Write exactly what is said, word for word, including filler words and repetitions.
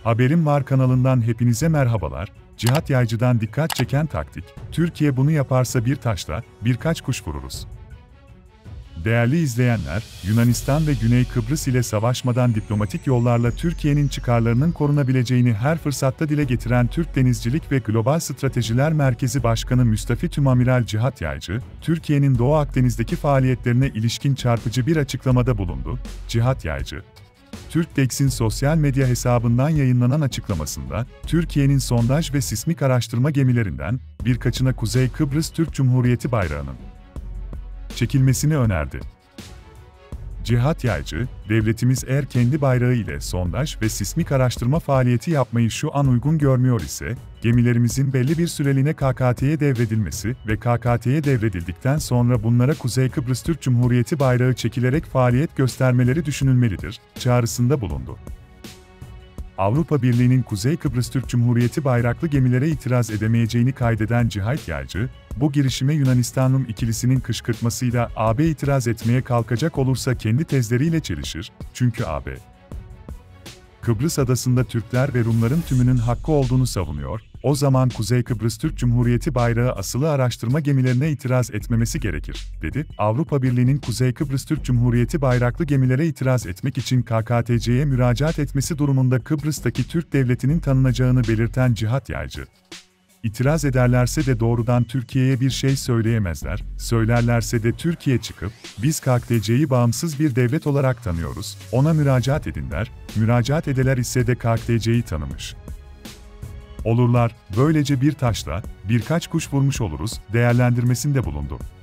Haberim Var kanalından hepinize merhabalar. Cihat Yaycı'dan dikkat çeken taktik. Türkiye bunu yaparsa bir taşla birkaç kuş vururuz. Değerli izleyenler, Yunanistan ve Güney Kıbrıs ile savaşmadan diplomatik yollarla Türkiye'nin çıkarlarının korunabileceğini her fırsatta dile getiren Türk Denizcilik ve Global Stratejiler Merkezi Başkanı Müstafi Tümamiral Cihat Yaycı, Türkiye'nin Doğu Akdeniz'deki faaliyetlerine ilişkin çarpıcı bir açıklamada bulundu. Cihat Yaycı, Türktex'in sosyal medya hesabından yayınlanan açıklamasında, Türkiye'nin sondaj ve sismik araştırma gemilerinden birkaçına Kuzey Kıbrıs Türk Cumhuriyeti bayrağının çekilmesini önerdi. Cihat Yaycı, devletimiz eğer kendi bayrağı ile sondaj ve sismik araştırma faaliyeti yapmayı şu an uygun görmüyor ise, gemilerimizin belli bir süreliğine K K T'ye devredilmesi ve K K T'ye devredildikten sonra bunlara Kuzey Kıbrıs Türk Cumhuriyeti bayrağı çekilerek faaliyet göstermeleri düşünülmelidir, çağrısında bulundu. Avrupa Birliği'nin Kuzey Kıbrıs Türk Cumhuriyeti bayraklı gemilere itiraz edemeyeceğini kaydeden Cihat Yaycı, bu girişime Yunanistan'ın ikilisinin kışkırtmasıyla A B itiraz etmeye kalkacak olursa kendi tezleriyle çelişir, çünkü A B, Kıbrıs adasında Türkler ve Rumların tümünün hakkı olduğunu savunuyor, o zaman Kuzey Kıbrıs Türk Cumhuriyeti bayrağı asılı araştırma gemilerine itiraz etmemesi gerekir, dedi. Avrupa Birliği'nin Kuzey Kıbrıs Türk Cumhuriyeti bayraklı gemilere itiraz etmek için K K T C'ye müracaat etmesi durumunda Kıbrıs'taki Türk Devleti'nin tanınacağını belirten Cihat Yaycı, İtiraz ederlerse de doğrudan Türkiye'ye bir şey söyleyemezler, söylerlerse de Türkiye çıkıp, biz K K T C'yi bağımsız bir devlet olarak tanıyoruz, ona müracaat edinler, müracaat edeler ise de K K T C'yi tanımış olurlar, böylece bir taşla birkaç kuş vurmuş oluruz, değerlendirmesinde bulundu.